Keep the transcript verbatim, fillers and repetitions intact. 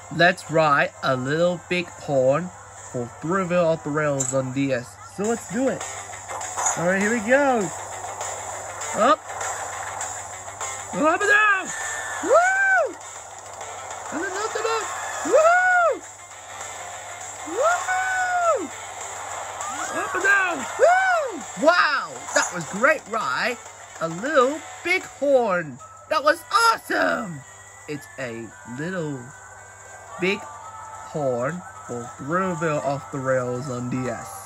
Let's ride a little big horn for Thrillville off the rails on D S. So let's do it. Alright, here we go. Up. Up and down. Woo! And then up and up. Woo! Woo! Up and down. Woo! Wow, that was great, right? A little big horn. That was awesome. It's a little big horn for Thrillville off the rails on D S.